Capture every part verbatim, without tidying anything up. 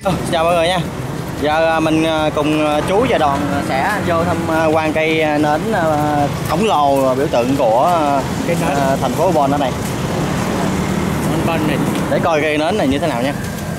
Chào mọi người nha. Giờ mình cùng chú và đoàn sẽ vô thăm quan cây nến khổng lồ biểu tượng của cái thành phố Bon ở đây. Để coi cây nến này như thế nào nha.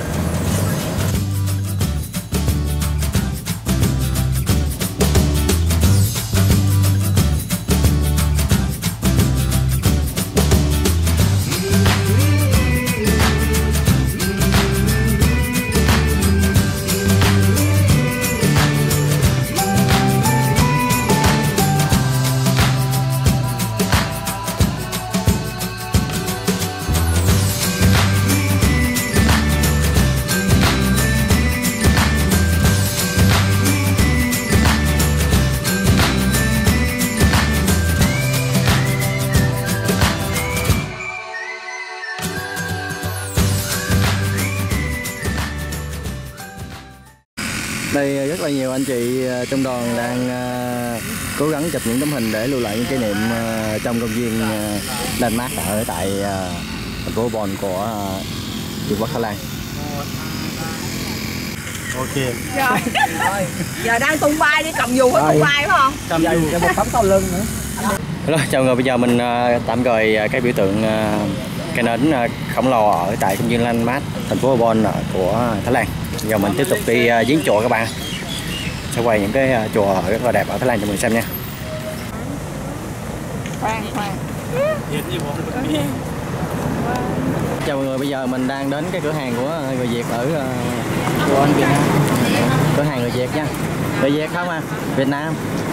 Đây rất là nhiều anh chị trong đoàn đang uh, cố gắng chụp những tấm hình để lưu lại những kỷ niệm uh, trong công viên uh, Landmark ở tại uh, thành phố Bon của uh, Vương quốc Thái Lan. Ok. Giờ, giờ đang tung vai đi, cầm dù phải tung vai phải không? Cầm dù cho một tấm sau lưng nữa. Rồi, chào mọi người, bây giờ mình uh, tạm rời uh, cái biểu tượng uh, cái nến uh, khổng lồ ở tại công viên Landmark thành phố Bon uh, của Thái Lan. Giờ mình tiếp tục đi uh, viếng chùa các bạn. Sẽ quay những cái uh, chùa rất là đẹp ở Thái Lan cho mình xem nha. Khoan, khoan. Chào mọi người, bây giờ mình đang đến cái cửa hàng của người Việt ở uh, của anh Việt Nam. Cửa hàng người Việt nha. Người Việt không à? Việt Nam.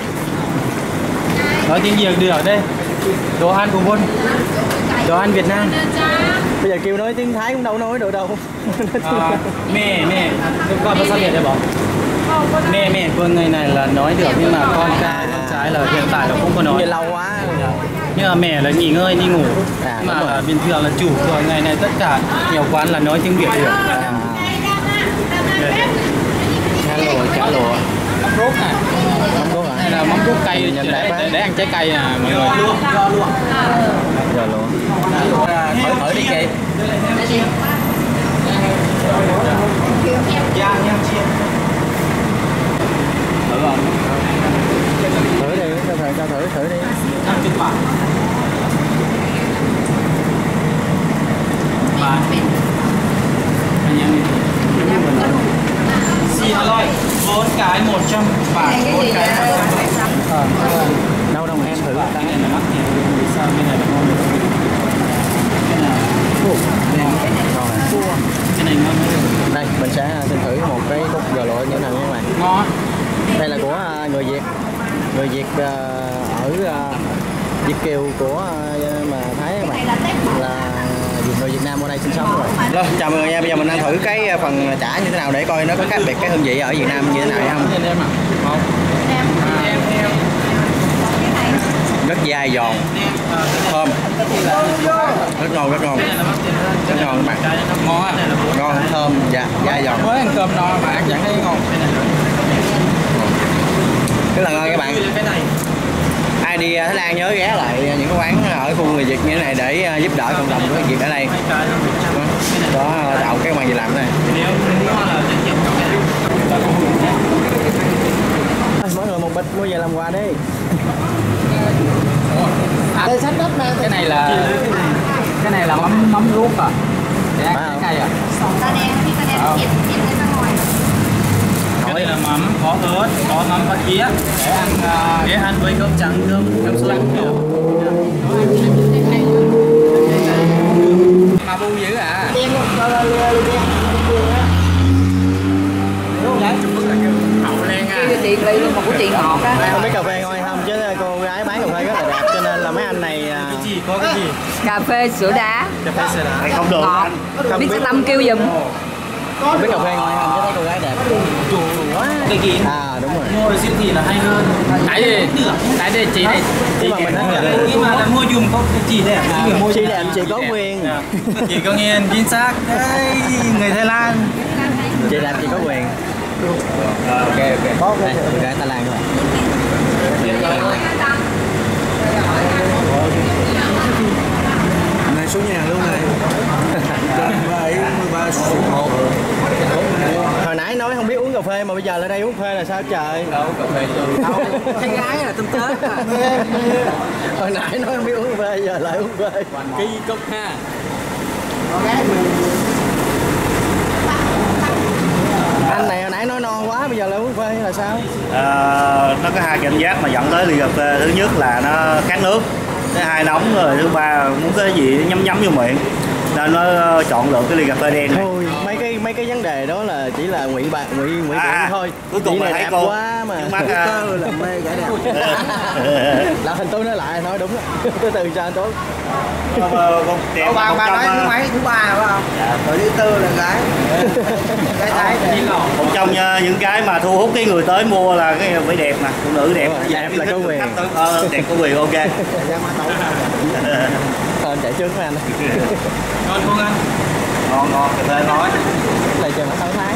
Nói tiếng Việt được ở đây. Đồ ăn của Bon. Đồ ăn Việt Nam. Bây giờ kêu nói tiếng Thái cũng đâu nói được đâu. À, mẹ mẹ con có sao Việt đây bảo mẹ mẹ con này này là nói được, nhưng mà con trai con trái là hiện tại là không có nói. Lâu quá. Nhưng mà mẹ là nghỉ ngơi đi ngủ. À, mà là bình thường là chủ rồi, ngày này tất cả nhiều quán là nói tiếng Việt được. À. Cá lồ, cá lồ. Mắm rút này. Mắm rút à? Đây là mắm rút cay để, để, để ăn trái cây à mọi người. Luôn, do luôn. Giờ luôn. Thử thử đi chị. Dạ nha chị. Thử không? Thử đi, cho thử, cho thử, thử đi. năm chục bạc. Bà. Anh em đi. Xì aloy, bốn cái một trăm bạc, bốn cái một trăm. Ờ, đâu đâu em thử. Cái này là mắc nhỉ? Sao cái này là ngon được? Cái này. Rồi. Cái này ngon hơn. Đây, mình sẽ xin thử một cái khúc gà lội như thế nào nha các bạn. Ngon. Đây là của người Việt. Người Việt ở Việt kiều của mà Thái các bạn, là người Việt Nam ở đây sinh sống rồi. Rồi, chào mọi người nha. Bây giờ mình đang thử cái phần chả như thế nào để coi nó có khác biệt cái hương vị ở Việt Nam như thế nào hay không. Không. Rất dai giòn, thơm, rất ngon, rất ngon, rất ngon các bạn. Ngon á. Ngon, thơm, dạ, dai giòn. Mới ăn cơm no mà ăn chẳng thấy ngon. Rất là ngon các bạn. Ai đi Thái Lan nhớ ghé lại những cái quán ở khu người Việt như thế này để giúp đỡ cộng đồng của người Việt ở đây. Đó, tạo cái công ăn việc làm này. Mỗi người một bịch mua về làm quà đi. Đây sách đất mang. Cái này là cái này là mắm mắm ruốc à. Để ăn trái cây à. Đây là mắm, có ớt, có mắm có tía để ăn uh, để ăn với cơm trắng, cơm cơm slang kiểu. Mà bu dữ à. Hậu lên à. Chị ly luôn một cái chị ngọt á. Không biết cà phê ngon không chứ cô gái bán cà phê rất là đẹp, cho nên là mấy anh này cái gì có cái gì? Cà phê sữa đá. Cà phê sữa đá. Không được. Ngọt. Không biết Tâm kêu giùm. Không biết cà phê ngon không chứ thấy cô gái đẹp. Chủ quá. Cái gì? À đúng rồi. Mua ở siêu thị là hay hơn. Cái gì? Cái đây chị này. Chị mà mình nhưng mà là mua dùm có cái chị đây. À, mua chị đẹp chị có quyền. Chị có nghiền chính xác. Đấy, người Thái Lan. Chị đẹp chị có quyền. Ok ok. Có đây, người gái Thái Lan thôi. Này số nhà luôn này. bảy mươi ba số một. bây giờ lại đây uống phê là sao trời? Đâu cà phê tôi. Đâu, thấy gái là tâm tết à. Hồi nãy nói không biết uống phê, giờ lại uống phê. Ký cốc ha. Con gái mình Anh này hồi nãy nói non quá, bây giờ lại uống phê là sao? À, nó có hai cảm giác mà dẫn tới ly cà phê. Thứ nhất là nó khát nước, thứ hai nóng, rồi thứ ba muốn cái gì nhấm nhấm vô miệng nên nó chọn lựa cái ly cà phê đen này. Thôi mấy cái mấy cái vấn đề đó là chỉ là nguyện bạc nguyện nguyện À, thôi. cuối cùng chỉ là này thấy đẹp cô quá mà. mắt à, cơ là mê gái đẹp. Là hình tôi nói lại nói đúng rồi. Từ từ cho anh tốt. con, con đẹp Ông bà một bà trong, nói thứ mấy, thứ ba phải không? dạ. Rồi thứ tư là gái. Gái thái đẹp. Một trong uh, những cái mà thu hút cái người tới mua là cái phải đẹp mà, phụ nữ đẹp. Rồi, đẹp là có quyền. Ờ, đẹp có quyền, ok. Thôi chạy trước với anh. Ngon không anh? Ngon ngon, cà phê ngon. Lại chờ nó sáu tháng.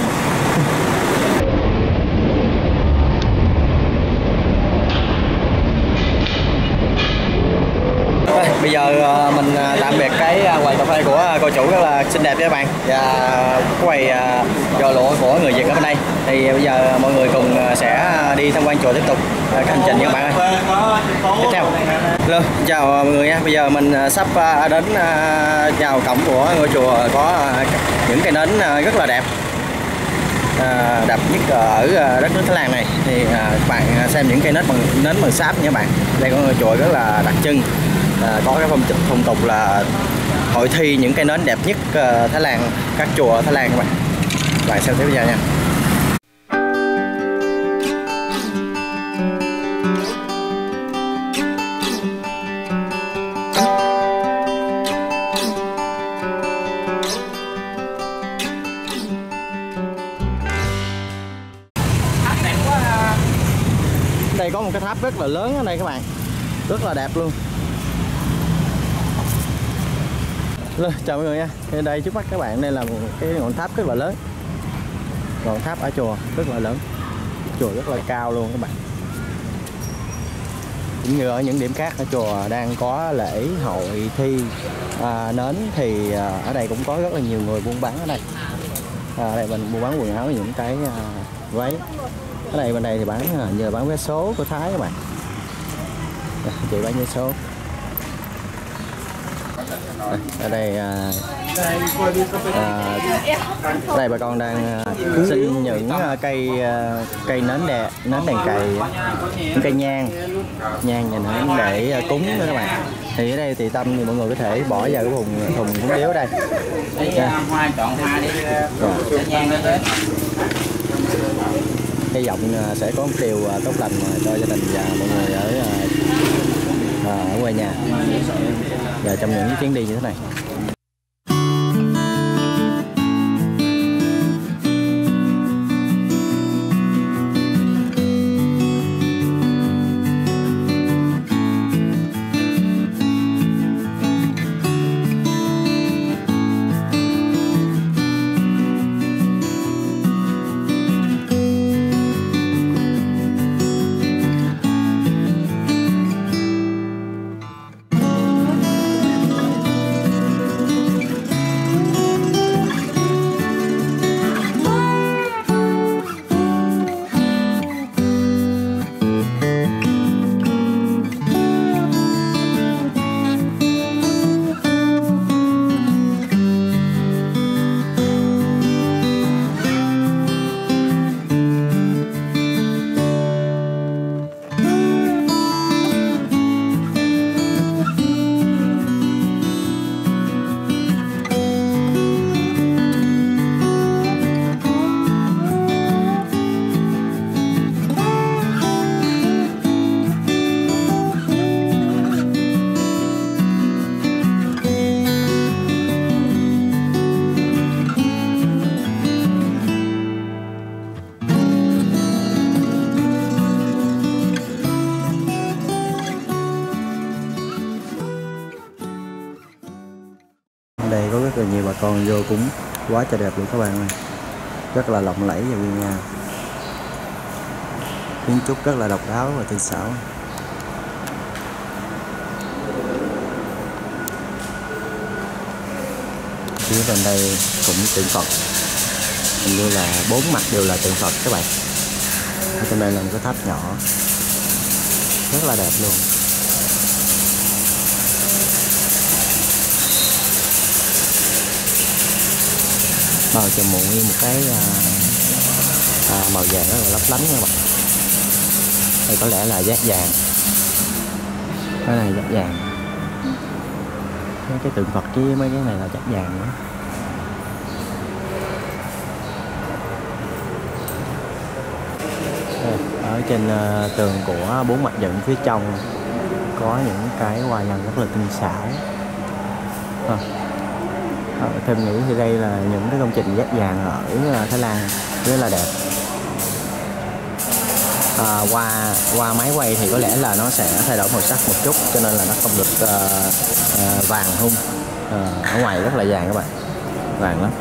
Rồi, bây giờ mình tạm biệt cái quầy cà phê của cô chủ rất là xinh đẹp các bạn, và quầy giò lụa của người Việt ở bên đây. Thì bây giờ mọi người cùng sẽ đi tham quan chùa tiếp tục cái hành trình nha các bạn ơi. Tiếp theo. Hello, chào mọi người nha. Bây giờ mình sắp đến vào cổng của ngôi chùa có những cây nến rất là đẹp. À, đẹp nhất ở đất nước Thái Lan này. Thì à, các bạn xem những cây nến bằng nến bằng sáp nha các bạn. Đây có ngôi chùa rất là đặc trưng. À, có cái phong, phong tục là hội thi những cây nến đẹp nhất uh, Thái Lan, các chùa Thái Lan các bạn. Các bạn xem tiếp video nha. Đây có một cái tháp rất là lớn ở đây các bạn, rất là đẹp luôn. Rồi, chào mọi người nha. Ở đây trước mắt các bạn đây là một cái ngọn tháp rất là lớn. Ngọn tháp ở chùa rất là lớn, chùa rất là cao luôn các bạn. Cũng như ở những điểm khác ở chùa đang có lễ hội thi à, nến thì à, ở đây cũng có rất là nhiều người buôn bán ở đây. À, ở đây mình buôn bán quần áo, những cái à, váy. Ở đây bên đây thì bán như là bán vé số của Thái các bạn. Chị bán vé số. Ở đây à, à, đây bà con đang à, xin những à, cây à, cây nến đẹp, nến đèn cày, những cây nhang, nhang và nến để à, cúng đó các bạn. Thì ở đây thì tâm thì mọi người có thể bỏ vào cái thùng thùng cúng điếu ở đây. Dạ. Hoa chọn hoa đi để nhang lên đấy. Hy vọng à, sẽ có một điều à, tốt lành cho gia đình và mọi người ở à, à, ở quê nhà và trong những chuyến đi như thế này. Đây có rất là nhiều bà con vô cúng, quá trời đẹp luôn các bạn ơi, rất là lộng lẫy và nguyên nga, kiến trúc rất là độc đáo và tinh xảo. Phía bên đây cũng tượng Phật, hình như là bốn mặt đều là tượng Phật các bạn. Ở trong đây là một cái tháp nhỏ rất là đẹp luôn. Màu trời mù như một cái à, à, màu vàng rất là lấp lánh các bạn. Đây có lẽ là giác vàng. Cái này giác vàng. Mấy cái tượng Phật với mấy cái này là giác vàng nữa. Đây, ở trên uh, tường của bốn mặt dựng phía trong có những cái hoa văn rất là tinh xảo. À, à, thêm nghĩ thì đây là những cái công trình giác vàng ở Thái Lan rất là đẹp. À, qua qua máy quay thì có lẽ là nó sẽ thay đổi màu sắc một chút, cho nên là nó không được uh, uh, vàng hung. Uh, ở ngoài rất là vàng các bạn, vàng lắm.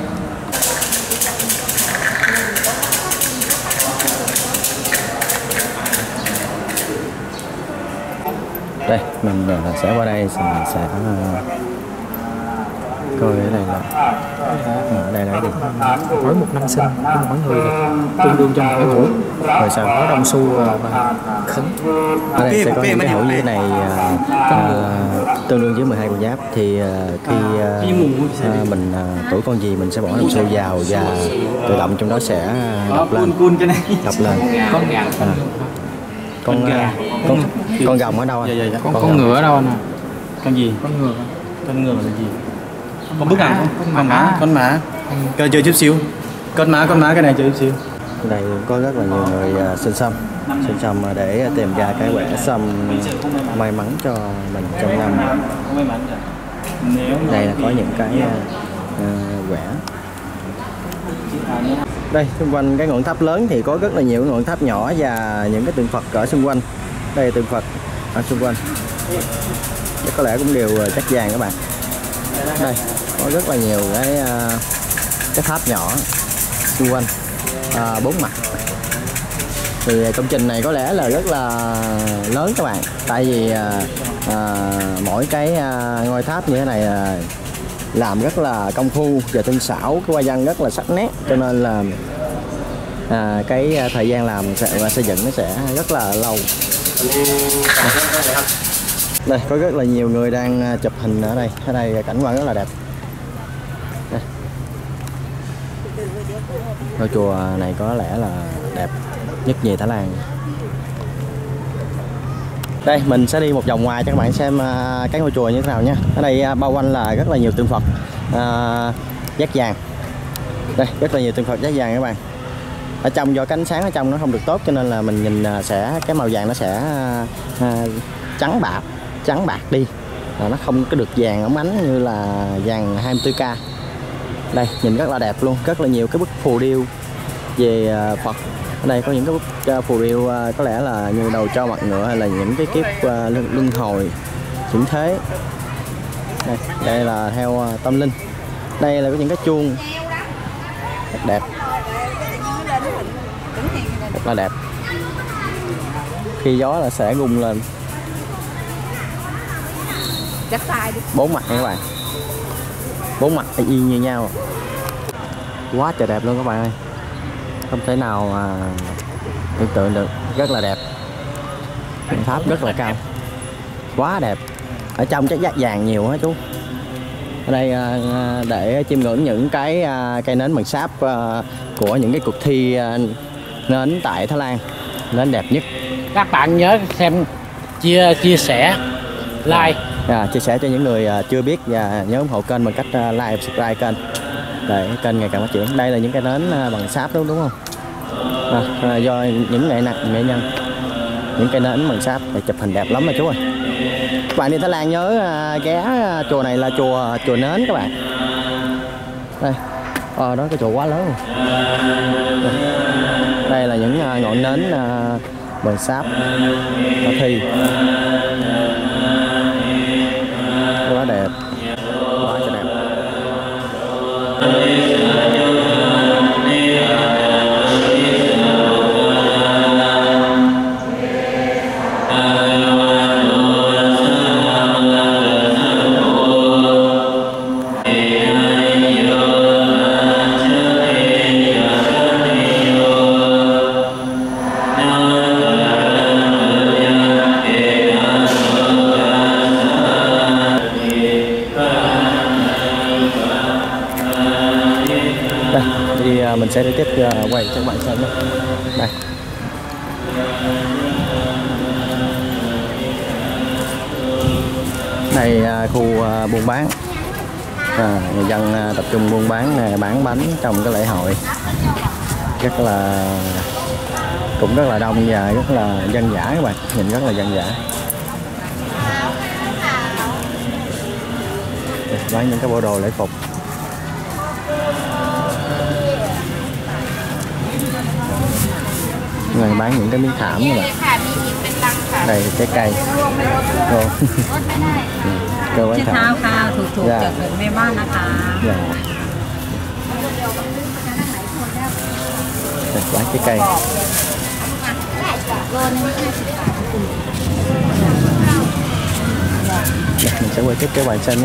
Đây mình uh, sẽ qua đây thì mình sẽ uh, coi ở đây là ở đây là cái gì? Mỗi một năm sinh của mỗi người tương đương cho một cái hũ. Rồi sao? Có đồng xu và khấn. Ở đây sẽ có những cái hũ như thế này à, à, tương đương với mười hai con giáp. Thì à, khi à, à, mình à, tuổi con gì mình sẽ bỏ đồng xu vào và tự động trong đó sẽ đọc lên, đọc lên. Con gà. À. Con à, con con rồng ở đâu anh? Dạ, dạ, dạ. Con, con ngựa ở đâu anh à? Con gì? Con ngựa. Con ngựa là gì? Con bức nào không? Con Con mã. mã. Con mã. Coi chơi chút xíu. Con mã, con mã cái này chơi chút xíu. Ở đây có rất là nhiều người uh, xin xăm, xin xăm để tìm ra cái quẻ xăm may mắn cho mình trong năm. Đây là có những cái uh, quẻ. Đây xung quanh cái ngọn tháp lớn thì có rất là nhiều ngọn tháp nhỏ và những cái tượng Phật ở xung quanh. Đây là tượng Phật ở xung quanh. Chắc có lẽ cũng đều chắc vàng các bạn. Đây có rất là nhiều cái uh, cái tháp nhỏ xung quanh à, bốn mặt. Thì công trình này có lẽ là rất là lớn các bạn, tại vì à, à, mỗi cái à, ngôi tháp như thế này à, làm rất là công phu và tinh xảo, cái hoa văn rất là sắc nét, cho nên là à, cái thời gian làm và xây dựng nó sẽ rất là lâu. Đây có rất là nhiều người đang chụp hình ở đây, ở đây cảnh quan rất là đẹp. Đây. Ngôi chùa này có lẽ là đẹp nhất nhì Thái Lan. Đây mình sẽ đi một vòng ngoài cho các bạn xem cái ngôi chùa như thế nào nha. Ở đây bao quanh là rất là nhiều tượng Phật à, giác vàng. Đây rất là nhiều tượng Phật giác vàng các bạn. Ở trong do cái ánh sáng ở trong nó không được tốt, cho nên là mình nhìn sẽ cái màu vàng nó sẽ à, trắng bạc, trắng bạc đi. À, nó không có được vàng óng ánh như là vàng hai mươi tư K. Đây nhìn rất là đẹp luôn, rất là nhiều cái bức phù điêu về Phật. Ở đây có những cái bức phù điêu có lẽ là như đầu trâu mặt ngựa hay là những cái kiếp luân hồi chuyển thế. Đây, đây là theo tâm linh. Đây là có những cái chuông rất đẹp, rất là đẹp. Khi gió là sẽ rung lên. Bốn mặt nha các bạn, bốn mặt y như nhau, quá trời đẹp luôn các bạn ơi, không thể nào mà tưởng tượng được, rất là đẹp. Tháp rất là cao, quá đẹp. Ở trong chắc giác vàng nhiều á chú. Ở đây để chiêm ngưỡng những cái cây nến bằng sáp của những cái cuộc thi nến tại Thái Lan, nến đẹp nhất. Các bạn nhớ xem, chia chia sẻ, like. À, chia sẻ cho những người chưa biết và nhớ ủng hộ kênh bằng cách like và subscribe kênh để kênh ngày càng phát triển. Đây là những cái nến bằng sáp đúng đúng không? À, à, do những nghệ nặng nghệ nhân những cái nến bằng sáp để chụp hình đẹp lắm mà chú ơi. Các bạn đi Thái Lan nhớ uh, ghé chùa này là chùa chùa nến các bạn. Đây, ờ, đó cái chùa quá lớn luôn. Đây, đây là những uh, ngọn nến uh, bằng sáp ở thi. Quá đẹp, quá trời đẹp. sẽ đi tiếp uh, quay cho các bạn xem nhé. Đây. Đây uh, khu uh, buôn bán, à, người dân uh, tập trung buôn bán này, bán bánh trong cái lễ hội rất là cũng rất là đông và rất là dân dã các bạn, nhìn rất là dân dã. Bán những cái bộ đồ lễ phục. Người bán những cái miếng thảm các bạn. Đây trái cây. Cô. Cô bán thảm. Thủ thủ dạ. Được mê banนะคะ Dạ. Đây, bán trái cây. Đây, mình sẽ quay tiếp các bạn xem nha.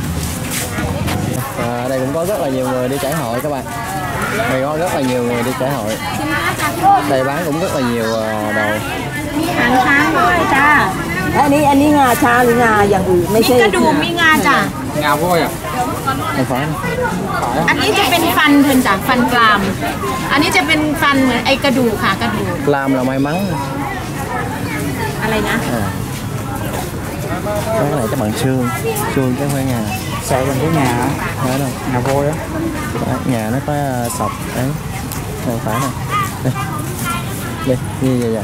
À, đây cũng có rất là nhiều người đi trải hội các bạn. Đây có rất là nhiều người đi trải hội. Đây bán cũng rất là nhiều đồ. มีหางช้างด้วยจ้าและอันนี้อันนี้งาช้างหรืองาอย่างอื่นไม่ใช่มีกระดูกมีงาจ้ะงาโว้ยอ่ะ Không phải. อันนี้จะเป็นฟันเพิ่นจ้ะฟันกราม อันนี้จะเป็นฟันเหมือนไอกระดูกค่ะกระดูก Làm là may mắn. อะไรนะ À. Cái này các bạn xương, xương chứ không phải ngà. Sợ bằng cái nhà Thấy đâu? ngà vôi á. Nhà nó có sọc đấy. Không phải nè. Đây. Đây, như vậy vậy.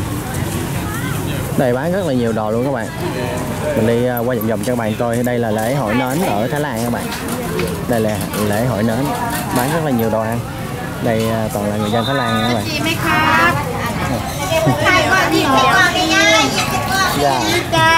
Đây bán rất là nhiều đồ luôn các bạn. Mình đi qua vòng vòng cho các bạn coi. Đây là lễ hội nến ở Thái Lan các bạn. Đây là lễ hội nến, bán rất là nhiều đồ ăn. Đây toàn là người dân Thái Lan nha các bạn. ดีไหมครับใช่ก็ดีเดี๋ยวง่ายๆ Dạ. จ้า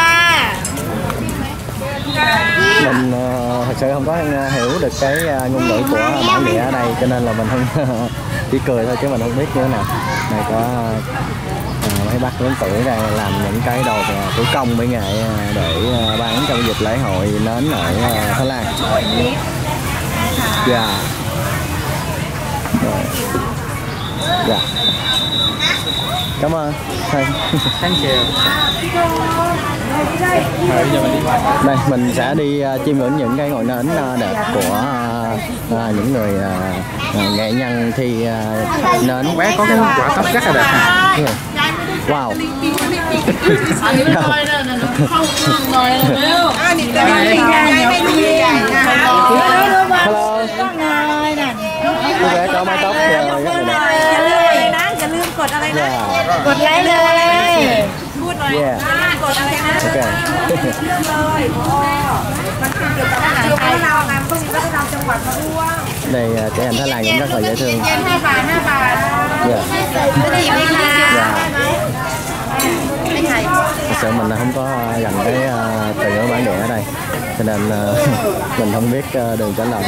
Mình uh, thật sự không có hiểu được cái uh, ngôn ngữ của bản địa ở đây cho nên là mình không chỉ cười thôi chứ mình không biết như thế nào. Này có uh, mấy bác lớn tuổi đây làm những cái đồ uh, thủ công mỹ nghệ uh, để uh, bán trong dịp lễ hội nến ở uh, Thái Lan. Dạ. Dạ. Cảm ơn. Thank you. Rồi bây giờ mình đi qua. Đây mình sẽ đi uh, chiêm ngưỡng những cái ngọn nến uh, đẹp của uh, uh, những người uh, uh, nghệ nhân thi uh, nến. Bé có cái quả tóc rất là đẹp ha. Wow. Hello. Cô bé có mái tóc uh, rất là đẹp. อย่าลืมกดอะไรนะ Yeah. กดไลค์เลยพูดหน่อย Yeah. กดอะไรนะ Ok. เรื่องเลยมันคือเกี่ยวกับอาหารไทยเรานำพวกนี้ก็จะนำจังหวัดมาร่วม Đây uh, trẻ em Thái Lan cũng rất là dễ thương. เย็นห้าบาทห้าบาท Yeah. จะดีไหมคะ Yeah. ไม่ใช่ Thật sự mình là không có dành cái uh, từ ngữ bản địa ở đây cho nên uh, mình không biết uh, đường trả lời.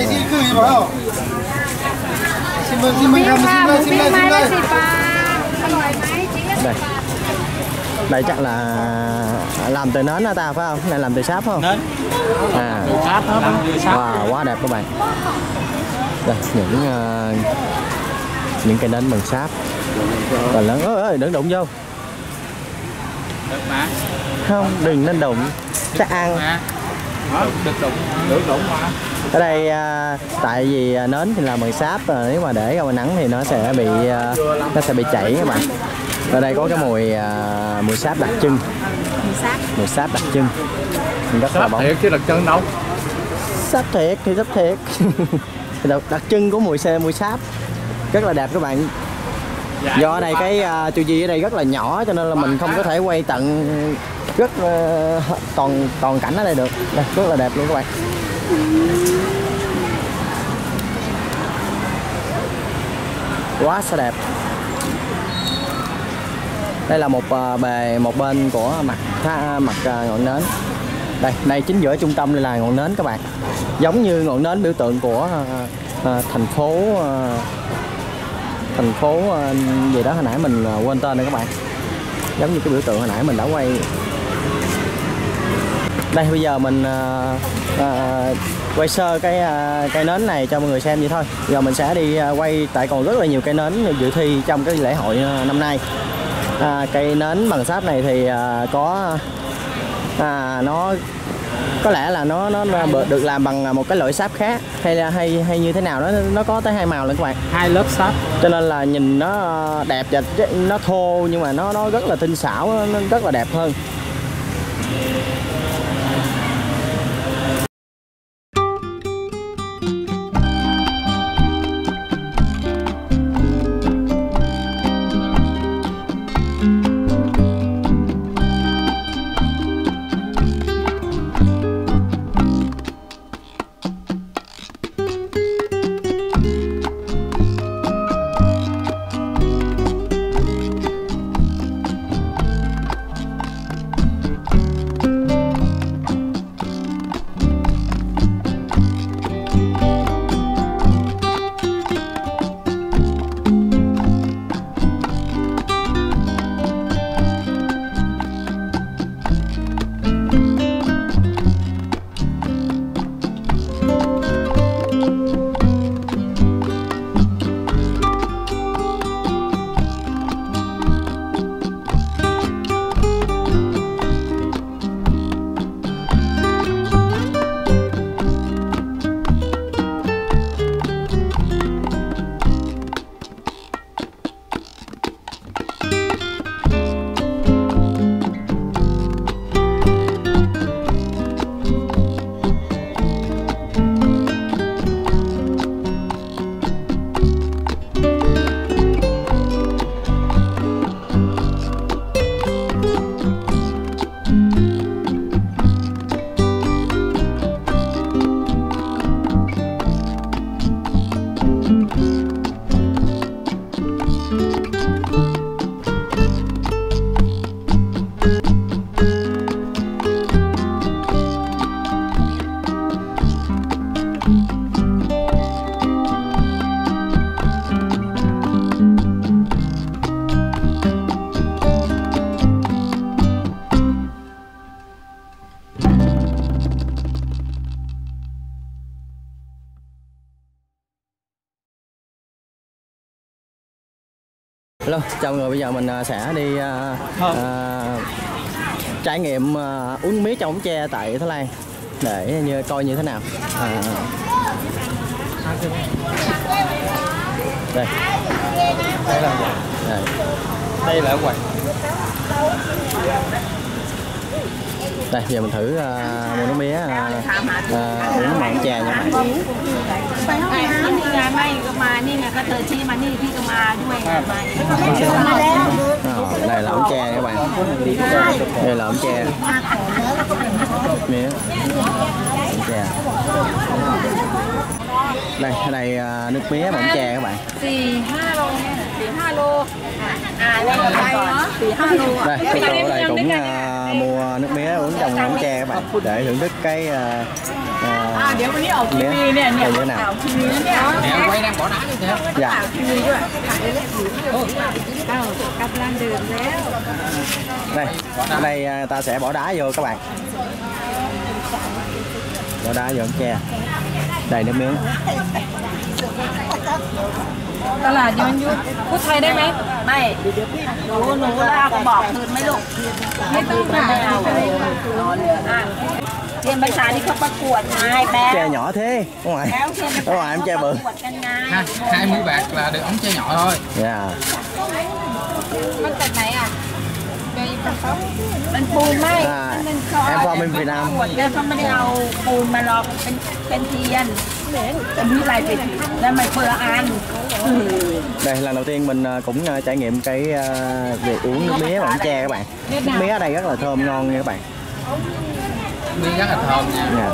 Đây, đây chắc là làm từ nến hả ta phải không? Này làm từ sáp phải không? Nến. À, Sáp đó. wow, quá đẹp các bạn. Đây, những uh, những cây nến bằng sáp và lớn. Ơi ơi, đừng đụng vô. Được mà. Không, đừng nên đụng. Chắc ăn. Đó, được đụng, được đụng mà. Ở đây à, tại vì à, nến thì làm bằng sáp, à, nếu mà để ra ngoài nắng thì nó sẽ bị à, nó sẽ bị chảy các bạn. Ở đây có cái mùi à, mùi sáp đặc trưng. mùi sáp Mùi sáp đặc trưng. Rất là bóng. Thiệt chứ đặc trưng đâu. Sáp thiệt thì sáp thiệt. đặc, đặc trưng của mùi xe mùi sáp. Rất là đẹp các bạn. Do ở đây cái uh, chu vi ở đây rất là nhỏ cho nên là mình không có thể quay tận rất uh, toàn toàn cảnh ở đây được. Đây, rất là đẹp luôn các bạn. Quá sẽ đẹp. Đây là một uh, bề một bên của mặt mặt uh, ngọn nến. Đây, đây chính giữa trung tâm đây là ngọn nến các bạn. Giống như ngọn nến biểu tượng của uh, uh, thành phố uh, thành phố uh, gì đó hồi nãy mình uh, quên tên rồi các bạn. Giống như cái biểu tượng hồi nãy mình đã quay. Đây bây giờ mình uh, uh, quay sơ cái uh, cây nến này cho mọi người xem vậy thôi. Giờ mình sẽ đi uh, quay tại còn rất là nhiều cây nến dự thi trong cái lễ hội uh, năm nay. Uh, cây nến bằng sáp này thì uh, có uh, nó Có lẽ là nó nó được làm bằng một cái loại sáp khác hay là hay hay như thế nào đó, nó có tới hai màu lên các bạn. Hai lớp sáp. Cho nên là nhìn nó đẹp và nó thô nhưng mà nó nó rất là tinh xảo, nó rất là đẹp hơn. Hello, chào mọi người, bây giờ mình sẽ đi uh, uh, trải nghiệm uh, uống mía trong ống tre tại Thái Lan để như coi như thế nào. À, đây, Đây là đây, đây là quầy. đây giờ mình thử uh, mua nước mía uh, uh, uống bằng ống tre nha các bạn. นี่ไงไม่ก็มานี่ไงก็เธอชี้มานี่พี่ก็มาด้วยมาแล้ว À, đây là ống tre các bạn, đây là ống tre mía, ống tre. Đây, ở đây uh, nước mía bằng ống tre các bạn. สี่ห้าโลสี่ห้าโลอ่าđây là đây đóสี่ห้าโล Đây, tôi ở đây cũng uh, mua nước mía uống trong ống tre các bạn để thưởng thức cái uh, uh, เดี๋ยววันนี้ออกทีวีเนี่ยเนี่ย như thế nào. ทีวีเนี่ย Nè, quay đang bỏ đá như thế. Dạ. ทีวีด้วยอ้าวกำลังดื่มแล้ว Đây, ở đây uh, ta sẽ bỏ đá vô các bạn. Bỏ đá vô ống tre. Đây nước miếng. ตลาดย้อนยุคพูดไทยได้ไหมไม่หนูหนูลากบอกคืนไหมลูกไม่ต้องไม่เอานอนเลยอ่ะเรียนภาษาที่เขาประกวดไงแป๊ะ Tre nhỏ thế, ở ngoài, แล้วเรียนภา ở ษา ngoài em tre เขาป bự. ระกวดกันไง Ha, hai muỗng bạc là được ống tre nhỏ thôi. Dạ. มันจากไหนอ่ะมันปูนไหม À, มันเขา em from bên Việt ประ Nam. กวดแล้วเขาไม่ได้เอาปูนมาหรอกเป็นเป็นเทียนแต่มีลายเป็นแล้วมันเปลืออัน Đây lần đầu tiên mình uh, cũng uh, trải nghiệm cái uh, việc uống nước mía bằng ống tre các bạn. Nước mía ở đây rất là thơm ngon nha các bạn. Miếng rất là thơm nha. Dạ.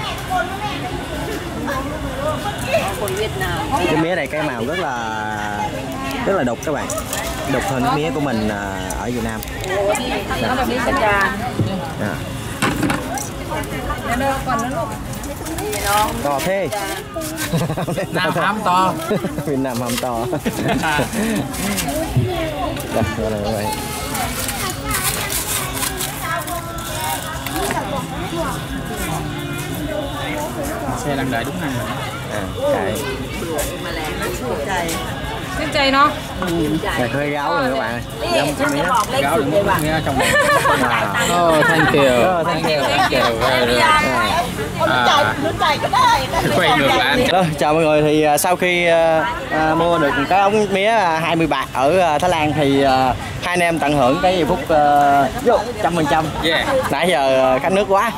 คนเวียดนาม Cái mía này cái màu rất là rất là đục các bạn, đục hơn nước mía của mình uh, ở Việt Nam. แล้วแบบนี้สัญญา Dạ. เดี๋ยวก่อนนะลูกนี่น้อง To thế. Nam hám to. Việt Nam hầm to. Đây, đây là vậy. Xe đang đợi đúng anh rồi. À, cái ชื่นใจเนาะ này hơi gáo rồi các bạn. นี่ฉันจะบอกเลข Gáo สุด đừng เลย muốn ว่ะ nghe trong bụng. จ่ายตังค์ Oh, thank you. Oh, thank you. thank Trở về rồi. À, quay ngược lại. Đó, chào mọi người. Thì uh, sau khi uh, uh, mua được cái ống mía hai mươi bạc ở uh, Thái Lan thì uh, hai anh em tận hưởng cái giây phút uh, trăm phần trăm. Yeah. Nãy giờ uh, khát nước quá.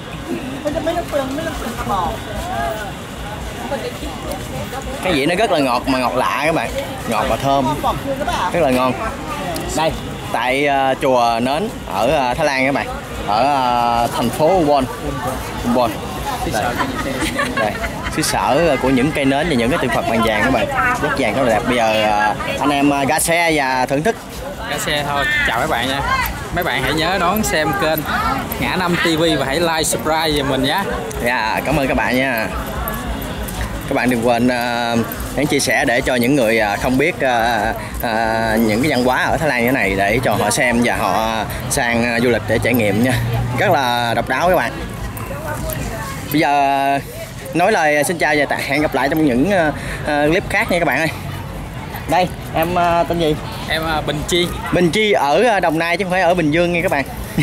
Cái vị nó rất là ngọt mà ngọt lạ các bạn, ngọt và thơm, rất là ngon. Đây tại uh, chùa Nến ở uh, Thái Lan các bạn, ở uh, thành phố Ubon. Ubon. Đây. Đây, xứ sở của những cây nến và những cái tượng Phật bằng vàng các bạn, rất vàng rất là đẹp. Bây giờ uh, anh em uh, ra xe và thưởng thức. Ra xe thôi. Chào mấy bạn nha. Mấy bạn hãy nhớ đón xem kênh Ngã Năm ti vi và hãy like subscribe giùm mình nhé. Dạ, cảm ơn các bạn nha. Các bạn đừng quên uh, nhấn chia sẻ để cho những người uh, không biết uh, uh, những cái văn hóa ở Thái Lan như thế này, để cho họ xem và họ sang uh, du lịch để trải nghiệm nha. Rất là độc đáo các bạn. Bây giờ uh, nói lời xin chào và hẹn gặp lại trong những uh, uh, clip khác nha các bạn ơi. Đây, em uh, tên gì? Em uh, Bình Chi. Bình Chi ở Đồng Nai chứ không phải ở Bình Dương nha các bạn.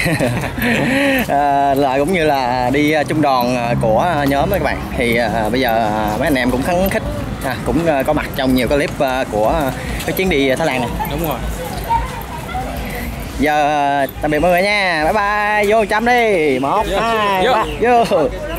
à, là cũng như là đi trung đoàn của nhóm đó các bạn. Thì à, bây giờ mấy anh em cũng khấn khích à, cũng có mặt trong nhiều cái clip của cái chuyến đi Thái Lan này. Đúng rồi. Giờ tạm biệt mọi người nha. Bye bye. Vô trăm đi. Một, hai, ba. Vô.